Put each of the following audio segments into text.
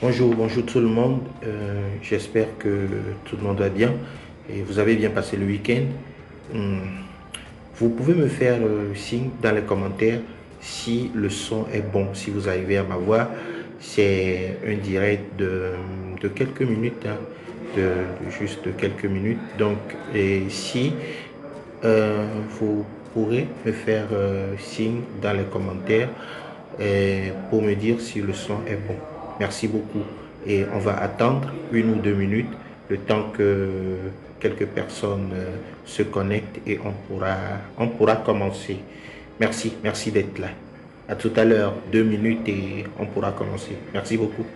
Bonjour tout le monde. J'espère que tout le monde va bien et vous avez bien passé le week-end. Hum, Vous pouvez me faire signe dans les commentaires si le son est bon, si vous arrivez à m'avoir. C'est un direct de quelques minutes, hein, juste de quelques minutes. Donc, et si vous pourrez me faire signe dans les commentaires pour me dire si le son est bon. Merci beaucoup. Et on va attendre 1 ou 2 minutes, le temps que quelques personnes se connectent et on pourra commencer. Merci d'être là. À tout à l'heure, 2 minutes et on pourra commencer. Merci beaucoup.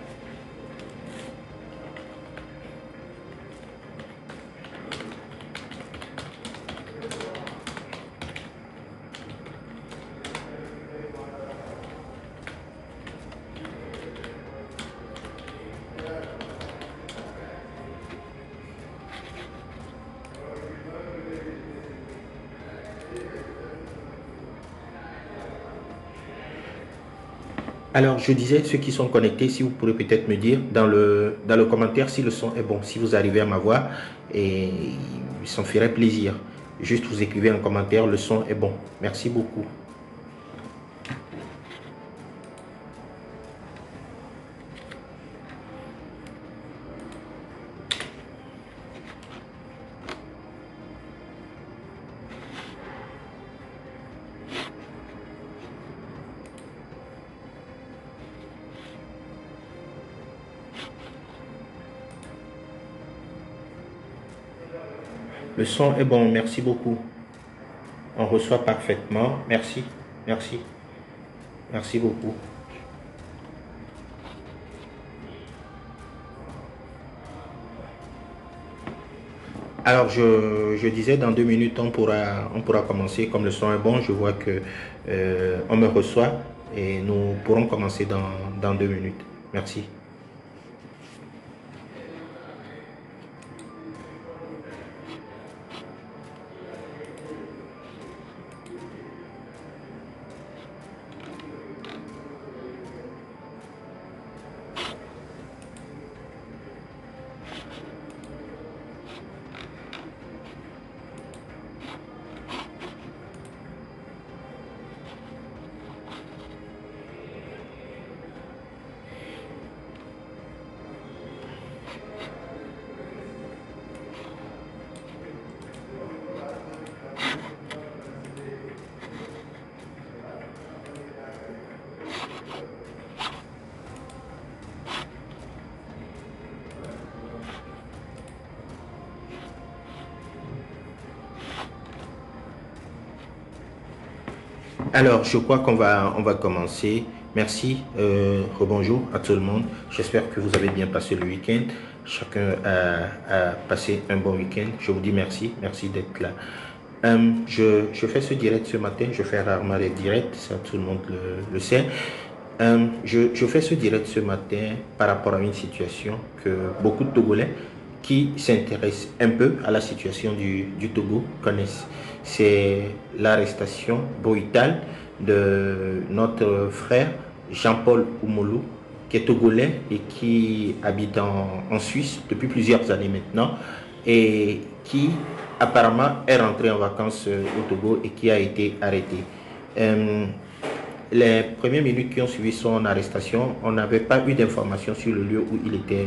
Alors, je disais, ceux qui sont connectés, si vous pourrez peut-être me dire dans le commentaire si le son est bon, si vous arrivez à m'avoir, et ça me ferait plaisir. Juste vous écrivez en commentaire, le son est bon. Merci beaucoup. Le son est bon, merci beaucoup. On reçoit parfaitement. Merci, merci beaucoup. Alors, je disais, dans 2 minutes, on pourra commencer. Comme le son est bon, je vois que on me reçoit et nous pourrons commencer dans 2 minutes. Merci. Alors, je crois qu'on va commencer. Merci, rebonjour à tout le monde. J'espère que vous avez bien passé le week-end. Chacun a passé un bon week-end. Je vous dis merci d'être là. Je fais ce direct ce matin, je fais rarement les directs, ça tout le monde le sait. Je fais ce direct ce matin par rapport à une situation que beaucoup de Togolais qui s'intéressent un peu à la situation du Togo connaissent. C'est l'arrestation brutale de notre frère Jean-Paul Oumoulou, qui est togolais et qui habite en Suisse depuis plusieurs années maintenant, et qui apparemment est rentré en vacances au Togo et qui a été arrêté. Euh, les premières minutes qui ont suivi son arrestation, on n'avait pas eu d'informations sur le lieu où il était,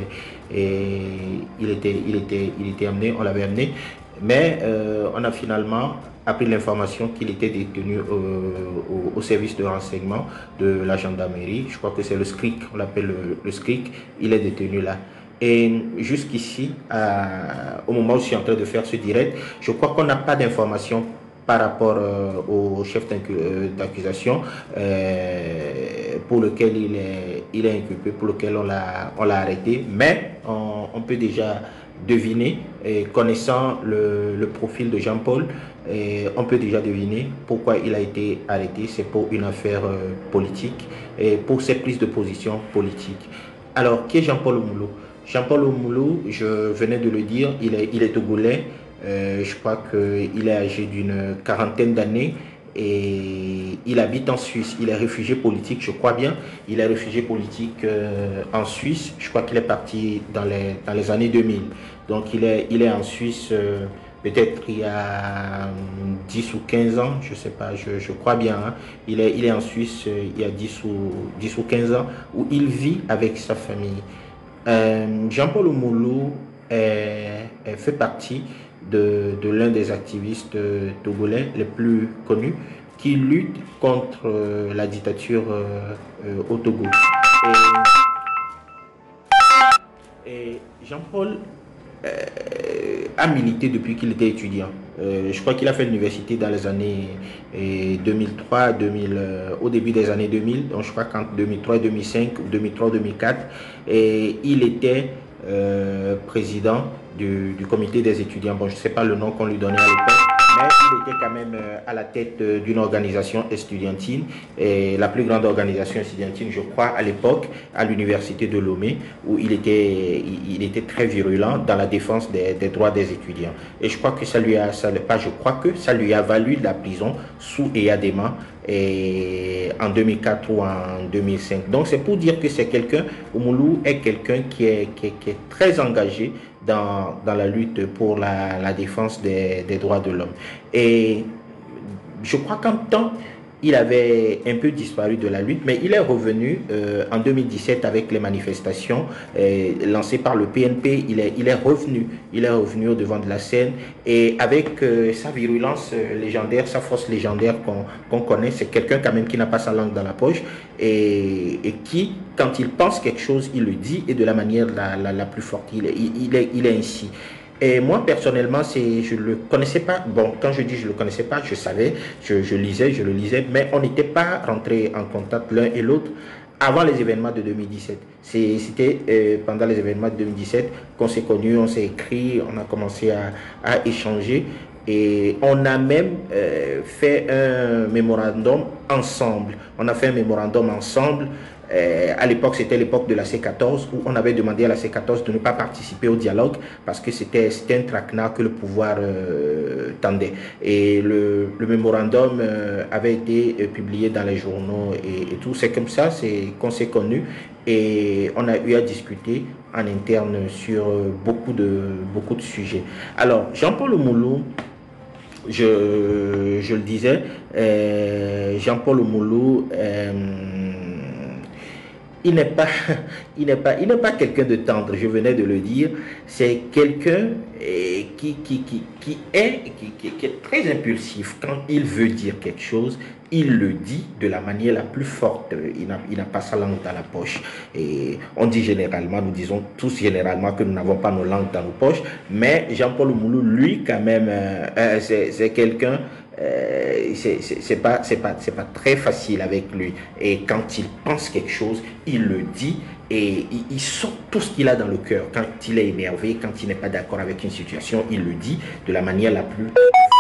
il était amené, on l'avait amené, mais on a finalement appris l'information qu'il était détenu au service de renseignement de la gendarmerie. Je crois que c'est le SCRIC, on l'appelle le SCRIC, il est détenu là. Et jusqu'ici, au moment où je suis en train de faire ce direct, je crois qu'on n'a pas d'informations par rapport au chef d'accusation pour lequel il est inculpé, pour lequel on l'a arrêté. Mais on peut déjà deviner, connaissant le profil de Jean-Paul, on peut déjà deviner pourquoi il a été arrêté. C'est pour une affaire politique et pour ses prises de position politiques. Alors, qui est Jean-Paul Oumoulou? Jean-Paul Oumoulou, je venais de le dire, il est togolais. Je crois qu'il est âgé d'une quarantaine d'années et il habite en Suisse. Il est réfugié politique, je crois bien. Il est réfugié politique en Suisse. Je crois qu'il est parti dans les années 2000. Donc il est en Suisse peut-être il y a 10 ou 15 ans, je ne sais pas, je crois bien. Hein. Il est en Suisse il y a 10 ou 15 ans où il vit avec sa famille. Jean-Paul Oumoulou fait partie de l'un des activistes togolais les plus connus qui lutte contre la dictature au Togo. Et Jean-Paul a milité depuis qu'il était étudiant. Je crois qu'il a fait l'université dans les années 2003, 2000, au début des années 2000, donc je crois qu'en 2003, 2005, 2003, 2004, et il était président du comité des étudiants. Bon, je ne sais pas le nom qu'on lui donnait à l'époque, mais il était quand même à la tête d'une organisation estudiantine, et la plus grande organisation estudiantine, je crois, à l'époque, à l'université de Lomé, où il était très virulent dans la défense des droits des étudiants. Et je crois que ça lui a valu de la prison sous Eyadema en 2004 ou en 2005. Donc c'est pour dire que c'est quelqu'un, Oumoulou est quelqu'un qui est très engagé dans la lutte pour la défense des droits de l'homme. Et je crois qu'en temps, il avait un peu disparu de la lutte, mais il est revenu en 2017 avec les manifestations lancées par le PNP. Il est revenu au devant de la scène, et avec sa virulence légendaire, sa force légendaire qu'on connaît. C'est quelqu'un quand même qui n'a pas sa langue dans la poche et qui, quand il pense quelque chose, il le dit, et de la manière la plus forte. Il est ainsi. Et moi, personnellement, je ne le connaissais pas. Bon, quand je dis je ne le connaissais pas, je savais, je le lisais, mais on n'était pas rentrés en contact l'un et l'autre avant les événements de 2017. C'était pendant les événements de 2017 qu'on s'est connus, on s'est écrit, on a commencé à échanger. Et on a même fait un mémorandum ensemble. On a fait un mémorandum ensemble. À l'époque, c'était l'époque de la C14, où on avait demandé à la C14 de ne pas participer au dialogue parce que c'était un traquenard que le pouvoir tendait. Et le mémorandum avait été publié dans les journaux et tout. C'est comme ça qu'on s'est connus, et on a eu à discuter en interne sur beaucoup de sujets. Alors, Jean-Paul Oumoulou, je le disais, Jean-Paul Oumoulou, il n'est pas, il n'est pas quelqu'un de tendre, je venais de le dire. C'est quelqu'un qui est très impulsif. Quand il veut dire quelque chose, il le dit de la manière la plus forte. Il n'a pas sa langue dans la poche. Et on dit généralement, nous disons tous généralement que nous n'avons pas nos langues dans nos poches. Mais Jean-Paul Oumoulou, lui, quand même, c'est quelqu'un. C'est pas très facile avec lui, et quand il pense quelque chose, il le dit, et il sort tout ce qu'il a dans le cœur. Quand il est énervé, quand il n'est pas d'accord avec une situation, il le dit de la manière la plus...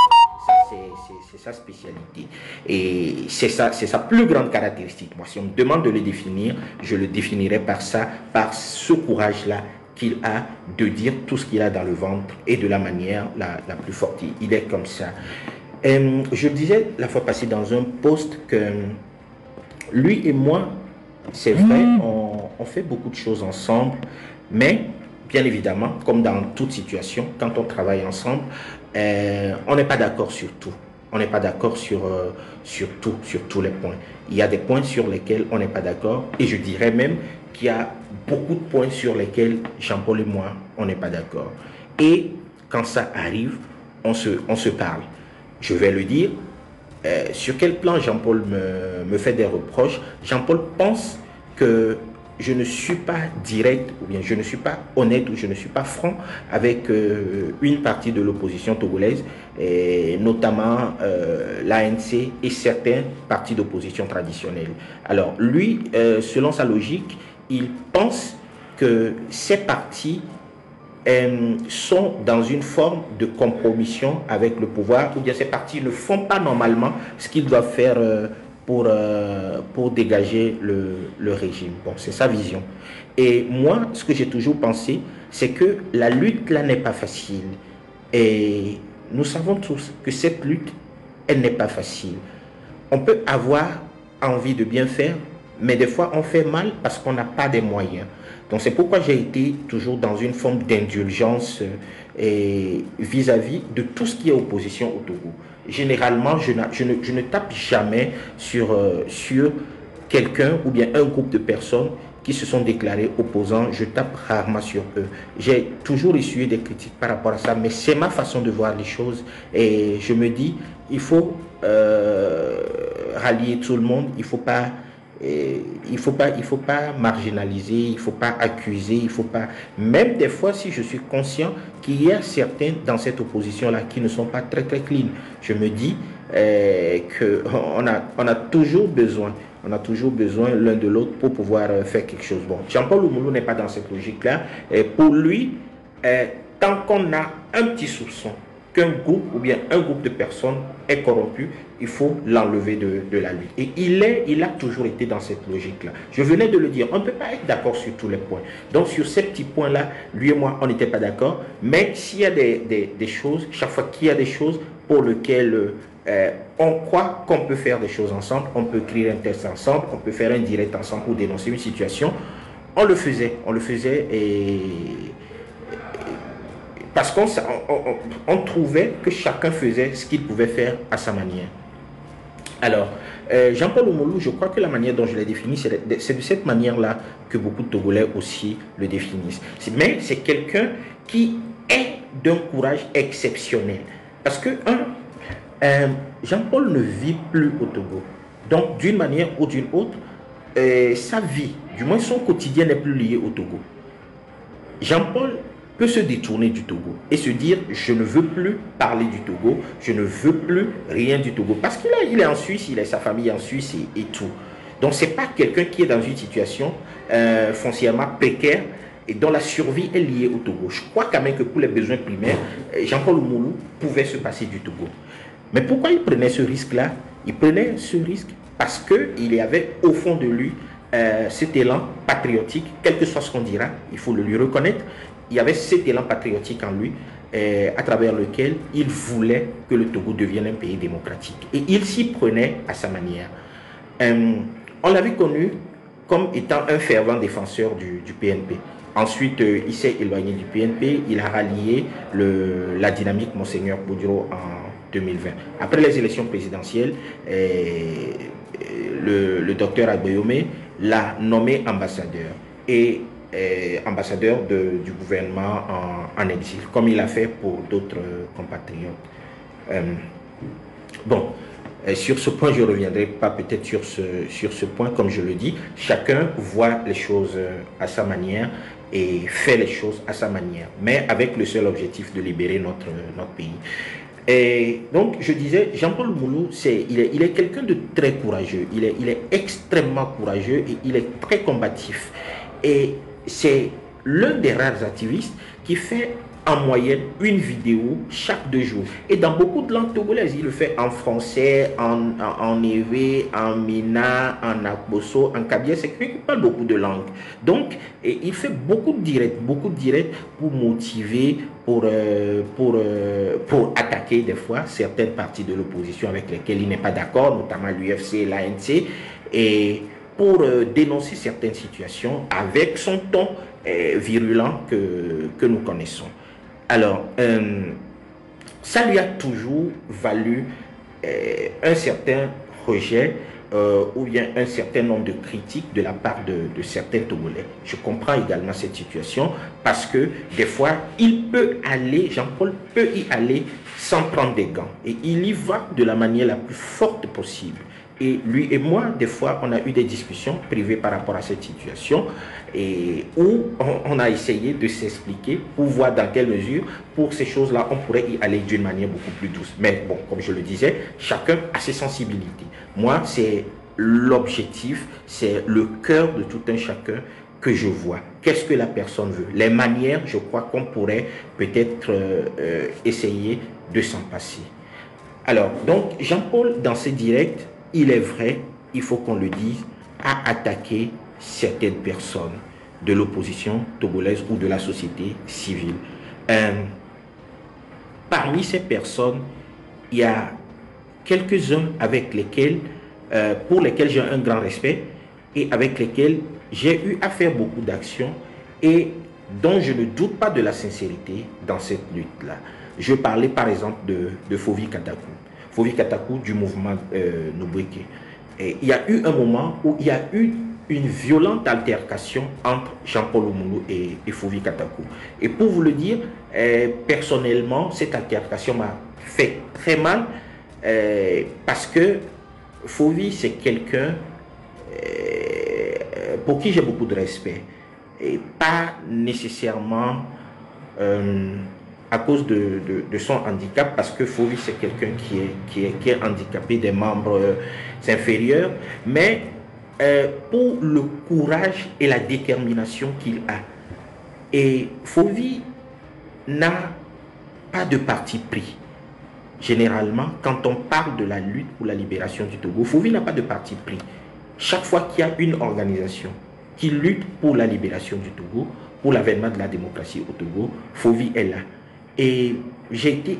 C'est sa spécialité, et c'est sa plus grande caractéristique. Moi, si on me demande de le définir, je le définirais par ce courage-là qu'il a de dire tout ce qu'il a dans le ventre, et de la manière la plus forte. Il est comme ça. Je disais la fois passée dans un post que lui et moi, c'est vrai, on fait beaucoup de choses ensemble, mais bien évidemment, comme dans toute situation, quand on travaille ensemble, on n'est pas d'accord sur tout. On n'est pas d'accord sur tous les points. Il y a des points sur lesquels on n'est pas d'accord, et je dirais même qu'il y a beaucoup de points sur lesquels Jean-Paul et moi, on n'est pas d'accord. Et quand ça arrive, on se parle. Je vais le dire, sur quel plan Jean-Paul me fait des reproches. Jean-Paul pense que je ne suis pas direct, ou bien je ne suis pas honnête, ou je ne suis pas franc avec une partie de l'opposition togolaise, et notamment l'ANC et certains partis d'opposition traditionnels. Alors lui, selon sa logique, il pense que ces partis sont dans une forme de compromission avec le pouvoir, ou bien ces partis ne font pas normalement ce qu'ils doivent faire pour dégager le régime. Bon, c'est sa vision. Et moi, ce que j'ai toujours pensé, c'est que la lutte là n'est pas facile. Et nous savons tous que cette lutte, elle n'est pas facile. on peut avoir envie de bien faire, mais des fois on fait mal parce qu'on n'a pas des moyens. Donc c'est pourquoi j'ai été toujours dans une forme d'indulgence vis-à-vis de tout ce qui est opposition au Togo. Généralement, je ne tape jamais sur quelqu'un ou bien un groupe de personnes qui se sont déclarés opposants. Je tape rarement sur eux. J'ai toujours essuyé des critiques par rapport à ça, mais c'est ma façon de voir les choses. Et je me dis, il faut rallier tout le monde. Il faut pas marginaliser, il faut pas accuser, il faut pas. Même des fois, si je suis conscient qu'il y a certains dans cette opposition-là qui ne sont pas très très clean, je me dis que on a toujours besoin. On a toujours besoin l'un de l'autre pour pouvoir faire quelque chose. Bon, Jean-Paul Oumoulou n'est pas dans cette logique-là. Et pour lui, tant qu'on a un petit soupçon qu'un groupe ou bien un groupe de personnes est corrompu, il faut l'enlever de la lutte. Et il a toujours été dans cette logique-là. Je venais de le dire, on ne peut pas être d'accord sur tous les points. Donc sur ces petits points-là, lui et moi, on n'était pas d'accord. Mais s'il y a des choses, chaque fois qu'il y a des choses pour lesquelles on croit qu'on peut faire des choses ensemble, on peut écrire un texte ensemble, on peut faire un direct ensemble pour dénoncer une situation, on le faisait parce qu'on trouvait que chacun faisait ce qu'il pouvait faire à sa manière. Alors, Jean-Paul Oumoulou, je crois que la manière dont je l'ai défini, c'est de cette manière-là que beaucoup de Togolais aussi le définissent. Mais c'est quelqu'un qui est d'un courage exceptionnel. Parce que, Jean-Paul ne vit plus au Togo. Donc, d'une manière ou d'une autre, sa vie, du moins son quotidien n'est plus lié au Togo. Jean-Paul peut se détourner du Togo et se dire je ne veux plus parler du Togo, je ne veux plus rien du Togo parce qu'il est en Suisse, il a sa famille en Suisse et tout. Donc c'est pas quelqu'un qui est dans une situation foncièrement précaire et dont la survie est liée au Togo. Je crois quand même que pour les besoins primaires, Jean-Paul Oumoulou pouvait se passer du Togo. Mais pourquoi il prenait ce risque-là? Il prenait ce risque parce qu'il y avait au fond de lui cet élan patriotique, quel que soit ce qu'on dira, il faut le lui reconnaître. Il y avait cet élan patriotique en lui à travers lequel il voulait que le Togo devienne un pays démocratique. Et il s'y prenait à sa manière. On l'avait connu comme étant un fervent défenseur du PNP. Ensuite, il s'est éloigné du PNP, il a rallié la dynamique Monseigneur Boudiro en 2020. Après les élections présidentielles, le docteur Agboyome l'a nommé ambassadeur. Et ambassadeur du gouvernement en exil, comme il a fait pour d'autres compatriotes. Sur ce point, je ne reviendrai pas peut-être sur ce point, comme je le dis. Chacun voit les choses à sa manière et fait les choses à sa manière, mais avec le seul objectif de libérer notre pays. Et donc, je disais, Jean-Paul Oumoulou, il est quelqu'un de très courageux. Il est extrêmement courageux et il est très combatif. Et c'est l'un des rares activistes qui fait en moyenne une vidéo chaque 2 jours. Et dans beaucoup de langues togolaises, il le fait en français, en Ewe, en Mina, en Akboso, en Kabia. C'est quelqu'un qui parle beaucoup de langues. Donc, il fait beaucoup de directs pour motiver, pour attaquer des fois certaines parties de l'opposition avec lesquelles il n'est pas d'accord, notamment l'UFC, l'ANC, et pour dénoncer certaines situations avec son ton virulent que nous connaissons. Alors, ça lui a toujours valu un certain rejet ou bien un certain nombre de critiques de la part de certains Togolais. Je comprends également cette situation parce que des fois, Jean-Paul peut y aller sans prendre des gants. Et il y va de la manière la plus forte possible. Et lui et moi, des fois, on a eu des discussions privées par rapport à cette situation et où on a essayé de s'expliquer pour voir dans quelle mesure, pour ces choses-là, on pourrait y aller d'une manière beaucoup plus douce. Mais bon, comme je le disais, chacun a ses sensibilités. Moi, c'est l'objectif, c'est le cœur de tout un chacun que je vois. Qu'est-ce que la personne veut? Les manières, je crois qu'on pourrait peut-être essayer de s'en passer. Alors, donc, Jean-Paul, dans ses directs, il est vrai, il faut qu'on le dise, a attaqué certaines personnes de l'opposition togolaise ou de la société civile. Parmi ces personnes, il y a quelques-uns avec lesquels pour lesquels j'ai un grand respect et avec lesquels j'ai eu à faire beaucoup d'actions et dont je ne doute pas de la sincérité dans cette lutte-là. Je parlais par exemple de Fovi Katakou. Fovi Katakou du mouvement Nubweke. Et il y a eu un moment où il y a eu une violente altercation entre Jean-Paul Oumoulou et Fovi Katakou. Et pour vous le dire, personnellement, cette altercation m'a fait très mal parce que Fovi, c'est quelqu'un pour qui j'ai beaucoup de respect. Et pas nécessairement à cause de son handicap, parce que Fovi, c'est quelqu'un qui est handicapé des membres inférieurs, mais pour le courage et la détermination qu'il a. Et Fovi n'a pas de parti pris. Généralement, quand on parle de la lutte pour la libération du Togo, Fovi n'a pas de parti pris. Chaque fois qu'il y a une organisation qui lutte pour la libération du Togo, pour l'avènement de la démocratie au Togo, Fovi est là. Et j'ai été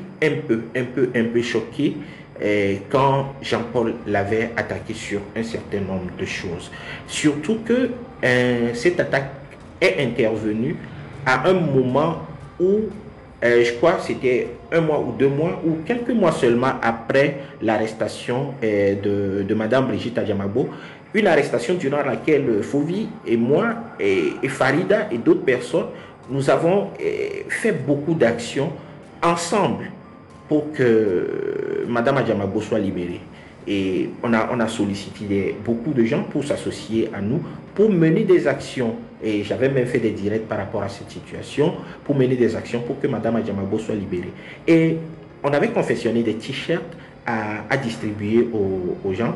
un peu choqué quand Jean-Paul l'avait attaqué sur un certain nombre de choses. Surtout que cette attaque est intervenue à un moment où, je crois que c'était 1 mois ou 2 mois, ou quelques mois seulement après l'arrestation de Madame Brigitte Adjamabo, une arrestation durant laquelle Fovi et moi et Farida et d'autres personnes, nous avons fait beaucoup d'actions ensemble pour que Madame Adjamabo soit libérée. Et on a sollicité beaucoup de gens pour s'associer à nous, pour mener des actions. Et j'avais même fait des directs par rapport à cette situation, pour mener des actions pour que Madame Adjamabo soit libérée. Et on avait confectionné des t-shirts à distribuer aux gens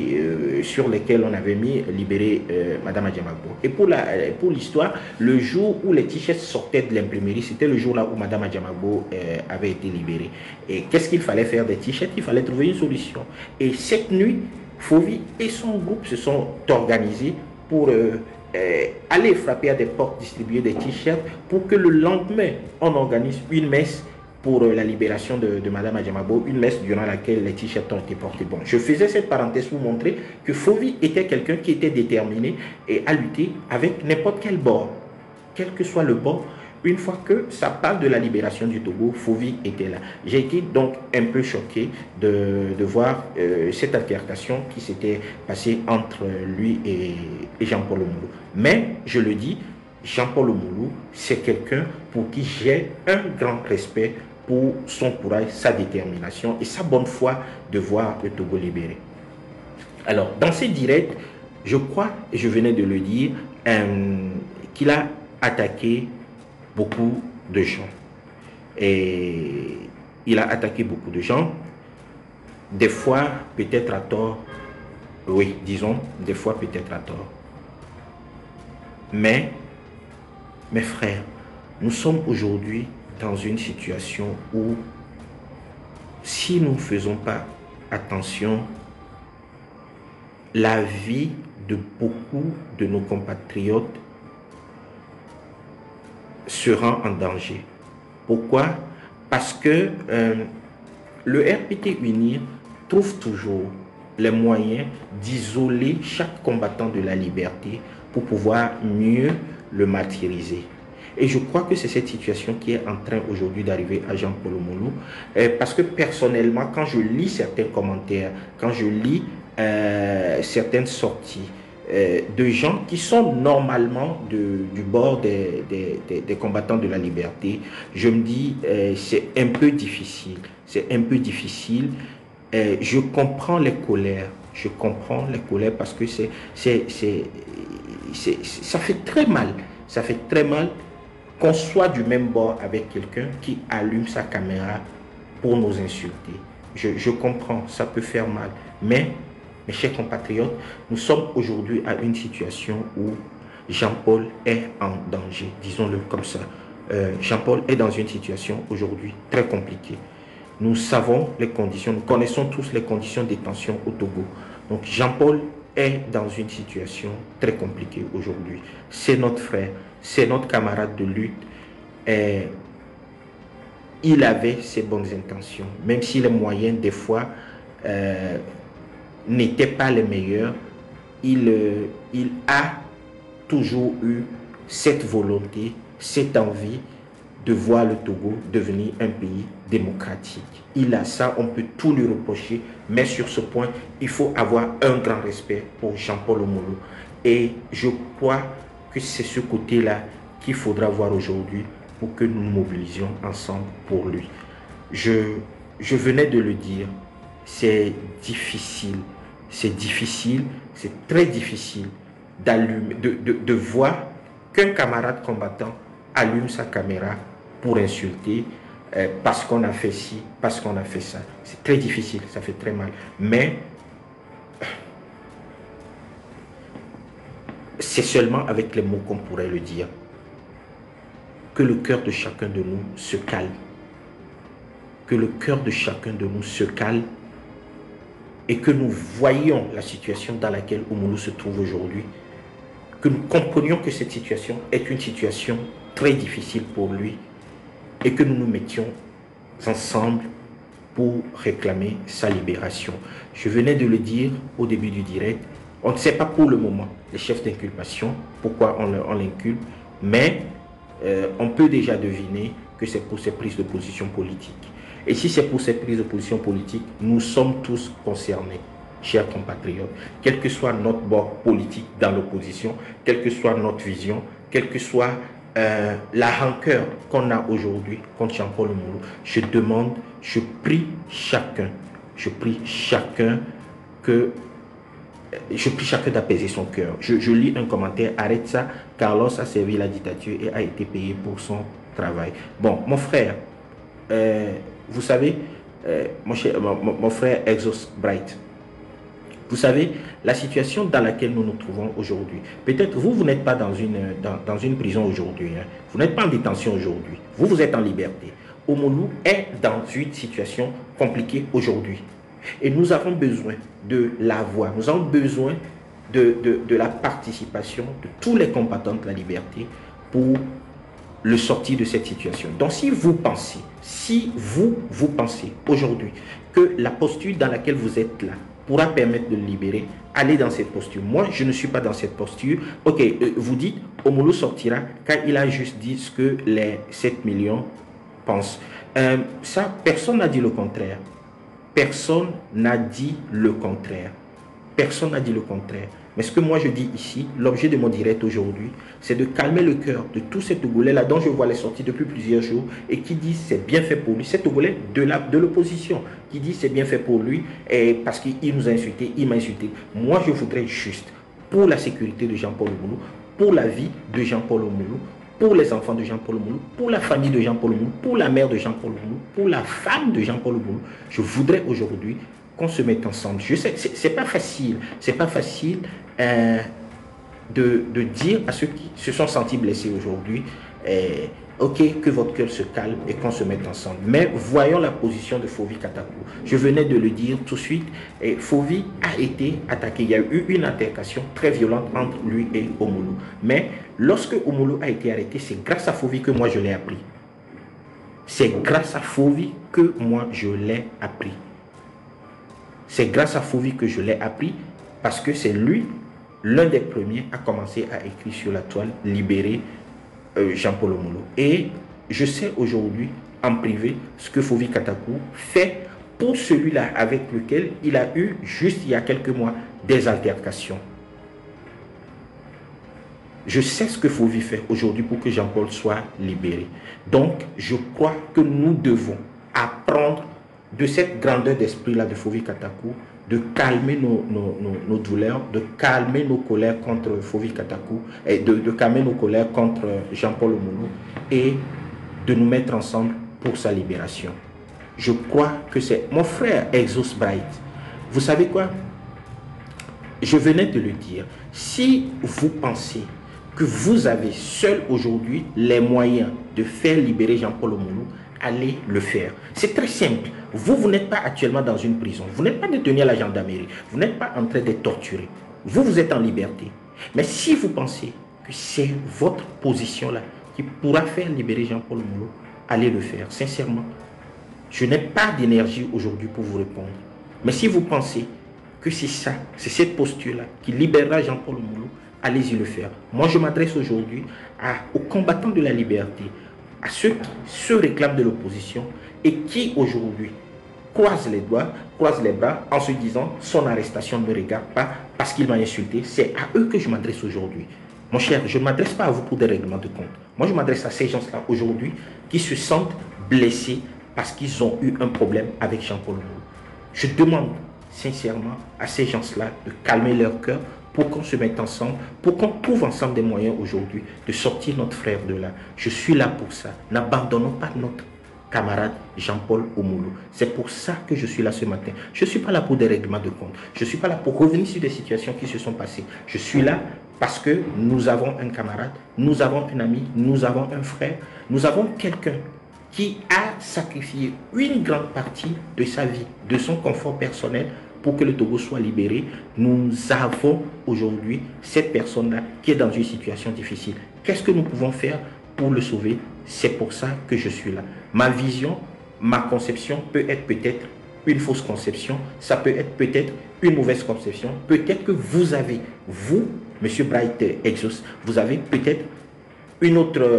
sur lesquels on avait mis libérer Madame Adjamabo. Et pour l'histoire, le jour où les t-shirts sortaient de l'imprimerie, c'était le jour là où Madame Adjamabo avait été libérée. Et qu'est-ce qu'il fallait faire des t-shirts? Il fallait trouver une solution. Et cette nuit, Fovi et son groupe se sont organisés pour aller frapper à des portes, distribuer des t-shirts pour que le lendemain, on organise une messe pour la libération de Madame Adjamabo, une messe durant laquelle les t-shirts ont été portés. Bon, je faisais cette parenthèse pour montrer que Fovi était quelqu'un qui était déterminé et à lutter avec n'importe quel bord, quel que soit le bord. Une fois que ça parle de la libération du Togo, Fovi était là. J'ai été donc un peu choqué de voir cette altercation qui s'était passée entre lui et Jean-Paul Oumoulou. Mais, je le dis, Jean-Paul Oumoulou, c'est quelqu'un pour qui j'ai un grand respect pour son courage, sa détermination et sa bonne foi de voir le Togo libéré. Alors, dans ces directs, je crois, et je venais de le dire, qu'il a attaqué beaucoup de gens. Et il a attaqué beaucoup de gens, des fois peut-être à tort, oui, disons, des fois peut-être à tort. Mais, mes frères, nous sommes aujourd'hui dans une situation où, si nous ne faisons pas attention, la vie de beaucoup de nos compatriotes sera en danger. Pourquoi? Parce que le RPT UNIR trouve toujours les moyens d'isoler chaque combattant de la liberté pour pouvoir mieux le martyriser. Et je crois que c'est cette situation qui est en train aujourd'hui d'arriver à Jean-Paul Oumoulou. Parce que personnellement, quand je lis certains commentaires, quand je lis certaines sorties de gens qui sont normalement du bord des combattants de la liberté, je me dis c'est un peu difficile. C'est un peu difficile. Je comprends les colères. Je comprends les colères parce que ça fait très mal. Ça fait très mal qu'on soit du même bord avec quelqu'un qui allume sa caméra pour nous insulter. Je comprends, ça peut faire mal. Mais, mes chers compatriotes, nous sommes aujourd'hui à une situation où Jean-Paul est en danger, disons-le comme ça. Jean-Paul est dans une situation aujourd'hui très compliquée. Nous savons les conditions, nous connaissons tous les conditions de détention au Togo. Donc Jean-Paul est dans une situation très compliquée aujourd'hui. C'est notre frère, c'est notre camarade de lutte. Et il avait ses bonnes intentions, même si les moyens, des fois, n'étaient pas les meilleurs, il a toujours eu cette volonté, cette envie de voir le Togo devenir un pays démocratique. Il a ça, on peut tout lui reprocher, mais sur ce point, il faut avoir un grand respect pour Jean-Paul Omolo. Et je crois que c'est ce côté-là qu'il faudra voir aujourd'hui pour que nous nous mobilisions ensemble pour lui. Je venais de le dire, c'est difficile, c'est très difficile de voir qu'un camarade combattant allume sa caméra pour insulter parce qu'on a fait ci, parce qu'on a fait ça. C'est très difficile, ça fait très mal. Mais c'est seulement avec les mots qu'on pourrait le dire. Que le cœur de chacun de nous se calme. Que le cœur de chacun de nous se calme et que nous voyions la situation dans laquelle Omolo se trouve aujourd'hui. Que nous comprenions que cette situation est une situation très difficile pour lui et que nous nous mettions ensemble pour réclamer sa libération. Je venais de le dire au début du direct, on ne sait pas pour le moment les chefs d'inculpation, pourquoi on l'inculpe, mais on peut déjà deviner que c'est pour ses prises de position politiques. Et si c'est pour ces prises de position politiques, nous sommes tous concernés, chers compatriotes, quel que soit notre bord politique dans l'opposition, quelle que soit notre vision, quelle que soit la rancœur qu'on a aujourd'hui contre Jean-Paul Omolo. Je prie chacun d'apaiser son cœur. Je lis un commentaire, arrête ça, Carlos a servi la dictature et a été payé pour son travail. Bon, mon frère, vous savez, mon frère Exos Bright, vous savez, la situation dans laquelle nous nous trouvons aujourd'hui, peut-être vous n'êtes pas dans une prison aujourd'hui, hein. Vous n'êtes pas en détention aujourd'hui, vous êtes en liberté. Omolo est dans une situation compliquée aujourd'hui. Et nous avons besoin de la voix, nous avons besoin de la participation de tous les combattants de la liberté pour le sortir de cette situation. Donc si vous pensez aujourd'hui que la posture dans laquelle vous êtes là pourra permettre de le libérer, allez dans cette posture. Moi, je ne suis pas dans cette posture. Ok, vous dites, Omolo sortira quand il a juste dit ce que les 7 millions pensent. Ça, personne n'a dit le contraire. Personne n'a dit le contraire. Personne n'a dit le contraire. Mais ce que moi je dis ici, l'objet de mon direct aujourd'hui, c'est de calmer le cœur de tous ces Togolais-là dont je vois les sorties depuis plusieurs jours et qui disent c'est bien fait pour lui. Ces Togolais de l'opposition qui disent c'est bien fait pour lui et parce qu'il nous a insultés, il m'a insulté. Moi je voudrais juste, pour la sécurité de Jean-Paul Omolo, pour la vie de Jean-Paul Omolo, pour les enfants de Jean-Paul Omolo, pour la famille de Jean-Paul Omolo, pour la mère de Jean-Paul Omolo, pour la femme de Jean-Paul Omolo, je voudrais aujourd'hui qu'on se mette ensemble. Je sais, c'est pas facile de dire à ceux qui se sont sentis blessés aujourd'hui, ok, que votre cœur se calme et qu'on se mette ensemble. Mais voyons la position de Fovi Katakou. Je venais de le dire tout de suite, Fovi a été attaqué. Il y a eu une altercation très violente entre lui et Omolo. Mais lorsque Omolo a été arrêté, c'est grâce à Fovi que moi je l'ai appris. C'est grâce à Fovi que moi je l'ai appris. C'est grâce à Fovi que je l'ai appris parce que c'est lui, l'un des premiers, à commencer à écrire sur la toile, libérer Jean-Paul Omolo. Et je sais aujourd'hui, en privé, ce que Fovi Katakou fait pour celui-là avec lequel il a eu, juste il y a quelques mois, des altercations. Je sais ce que Fovi fait aujourd'hui pour que Jean-Paul soit libéré. Donc, je crois que nous devons apprendre de cette grandeur d'esprit-là de Fovi Katakou, de calmer nos douleurs, de calmer nos colères contre Fovi Katakou, et de calmer nos colères contre Jean-Paul Omolo et de nous mettre ensemble pour sa libération. Je crois que c'est mon frère Exos Bright. Vous savez quoi? Je venais de le dire. Si vous pensez que vous avez seul aujourd'hui les moyens de faire libérer Jean-Paul Omolo, allez le faire. C'est très simple. Vous n'êtes pas actuellement dans une prison. Vous n'êtes pas détenu à la gendarmerie. Vous n'êtes pas en train d'être torturé. Vous êtes en liberté. Mais si vous pensez que c'est votre position-là qui pourra faire libérer Jean-Paul Omolo, allez le faire. Sincèrement, je n'ai pas d'énergie aujourd'hui pour vous répondre. Mais si vous pensez que c'est ça, c'est cette posture-là qui libérera Jean-Paul Oumoulou, allez-y le faire. Moi, je m'adresse aujourd'hui aux combattants de la liberté, à ceux qui se réclament de l'opposition et qui aujourd'hui croisent les doigts, croisent les bras en se disant son arrestation ne me regarde pas parce qu'il m'a insulté. C'est à eux que je m'adresse aujourd'hui. Mon cher, je ne m'adresse pas à vous pour des règlements de compte. Moi, je m'adresse à ces gens-là aujourd'hui qui se sentent blessés parce qu'ils ont eu un problème avec Jean-Paul Oumoulou. Je demande sincèrement à ces gens-là de calmer leur cœur pour qu'on se mette ensemble, pour qu'on trouve ensemble des moyens aujourd'hui de sortir notre frère de là. Je suis là pour ça. N'abandonnons pas notre camarade Jean-Paul Oumoulou. C'est pour ça que je suis là ce matin. Je ne suis pas là pour des règlements de compte. Je ne suis pas là pour revenir sur des situations qui se sont passées. Je suis là parce que nous avons un camarade, nous avons un ami, nous avons un frère, nous avons quelqu'un qui a sacrifié une grande partie de sa vie, de son confort personnel pour que le Togo soit libéré. Nous avons aujourd'hui cette personne-là qui est dans une situation difficile. Qu'est-ce que nous pouvons faire pour le sauver? C'est pour ça que je suis là. Ma vision, ma conception peut être peut-être une fausse conception, ça peut être peut-être une mauvaise conception. Peut-être que vous avez, vous, Monsieur Bright Exos, vous avez peut-être un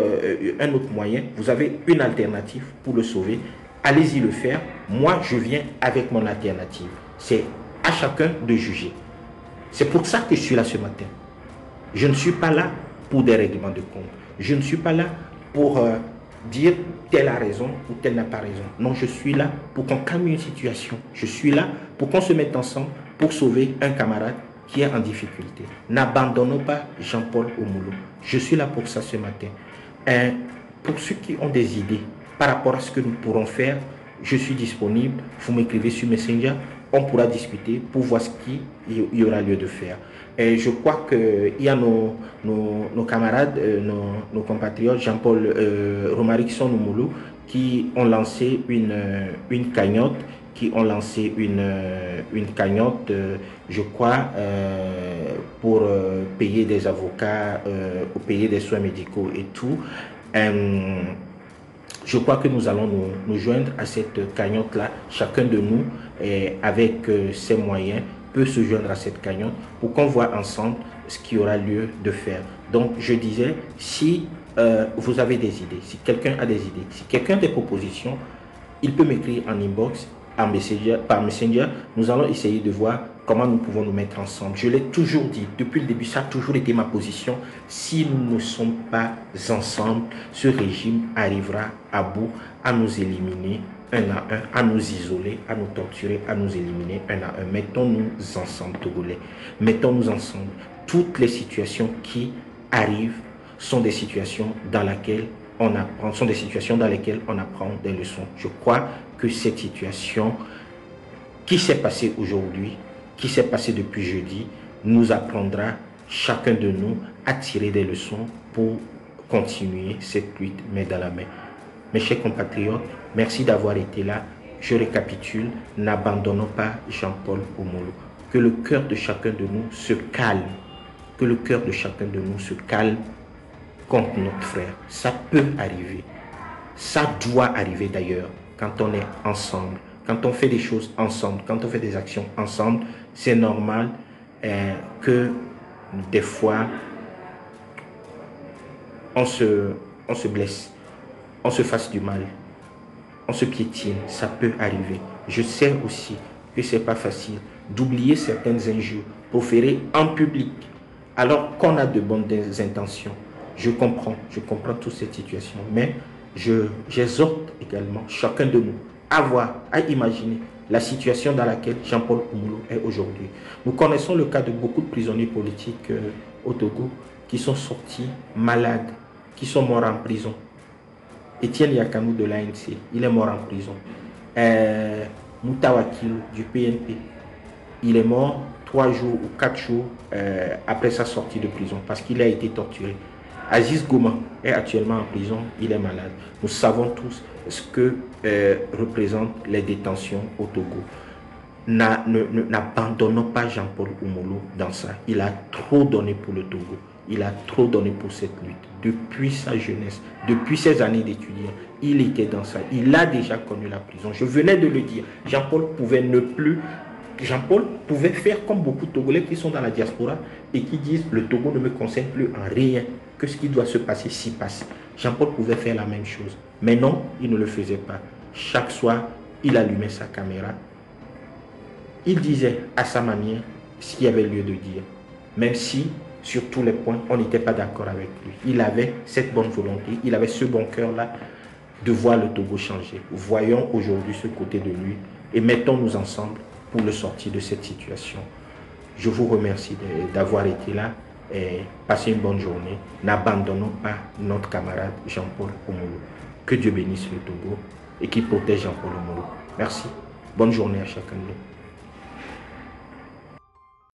autre moyen, vous avez une alternative pour le sauver. Allez-y le faire. Moi, je viens avec mon alternative. C'est à chacun de juger. C'est pour ça que je suis là ce matin. Je ne suis pas là pour des règlements de compte. Je ne suis pas là pour dire tel a raison ou tel n'a pas raison. Non, je suis là pour qu'on calme une situation. Je suis là pour qu'on se mette ensemble pour sauver un camarade qui est en difficulté. N'abandonnons pas Jean-Paul Oumoulou. Je suis là pour ça ce matin. Pour ceux qui ont des idées par rapport à ce que nous pourrons faire, je suis disponible. Vous m'écrivez sur Messenger. On pourra discuter pour voir ce qu'il y aura lieu de faire. Et je crois qu'il y a nos camarades, nos compatriotes, Jean-Paul Romarickson Oumoulou, qui ont lancé une cagnotte, une cagnotte, je crois, pour payer des avocats, pour payer des soins médicaux et tout. Je crois que nous allons nous joindre à cette cagnotte-là. Chacun de nous, avec ses moyens, peut se joindre à cette cagnotte pour qu'on voit ensemble ce qu'il y aura lieu de faire. Donc, je disais, si vous avez des idées, si quelqu'un a des idées, si quelqu'un a des propositions, il peut m'écrire en inbox, par Messenger. Nous allons essayer de voir comment nous pouvons nous mettre ensemble. Je l'ai toujours dit, depuis le début, ça a toujours été ma position. Si nous ne sommes pas ensemble, ce régime arrivera à bout à nous éliminer un à un, à nous isoler, à nous torturer, à nous éliminer un à un. Mettons-nous ensemble, Togolais. Mettons-nous ensemble. Toutes les situations qui arrivent sont des situations dans lesquelles on apprend, des leçons. Je crois que cette situation qui s'est passée aujourd'hui, qui s'est passée depuis jeudi, nous apprendra chacun de nous à tirer des leçons pour continuer cette lutte main dans la main. Mes chers compatriotes, merci d'avoir été là. Je récapitule, n'abandonnons pas Jean-Paul Oumoulou. Que le cœur de chacun de nous se calme. Que le cœur de chacun de nous se calme contre notre frère. Ça peut arriver. Ça doit arriver d'ailleurs quand on est ensemble. Quand on fait des choses ensemble, quand on fait des actions ensemble, c'est normal que des fois, on se blesse, on se fasse du mal, on se piétine, ça peut arriver. Je sais aussi que ce n'est pas facile d'oublier certaines injures proférées en public alors qu'on a de bonnes intentions. Je comprends toute cette situation, mais j'exhorte également chacun de nous à imaginer la situation dans laquelle Jean-Paul Oumoulou est aujourd'hui. Nous connaissons le cas de beaucoup de prisonniers politiques au Togo qui sont sortis malades, qui sont morts en prison. Etienne Yakanou de l'ANC, il est mort en prison. Moutawakil du PNP, il est mort 3 jours ou 4 jours après sa sortie de prison parce qu'il a été torturé. Aziz Goma est actuellement en prison, il est malade. Nous savons tous ce que représentent les détentions au Togo. N'abandonnons pas Jean-Paul Oumoulou dans ça. Il a trop donné pour le Togo. Il a trop donné pour cette lutte. Depuis sa jeunesse, depuis ses années d'étudiant, il était dans ça. Il a déjà connu la prison. Je venais de le dire. Jean-Paul pouvait ne plus Jean-Paul pouvait faire comme beaucoup de Togolais qui sont dans la diaspora et qui disent le Togo ne me concerne plus en rien, que ce qui doit se passer s'y passe. Jean-Paul pouvait faire la même chose. Mais non, il ne le faisait pas. Chaque soir, il allumait sa caméra. Il disait à sa manière ce qu'il y avait lieu de dire. Même si, sur tous les points, on n'était pas d'accord avec lui. Il avait cette bonne volonté, il avait ce bon cœur-là de voir le Togo changer. Voyons aujourd'hui ce côté de lui et mettons-nous ensemble pour le sortir de cette situation. Je vous remercie d'avoir été là et passez une bonne journée. N'abandonnons pas notre camarade Jean-Paul Omolo. Que Dieu bénisse le Togo et qu'il protège Jean-Paul Omolo. Merci. Bonne journée à chacun de nous.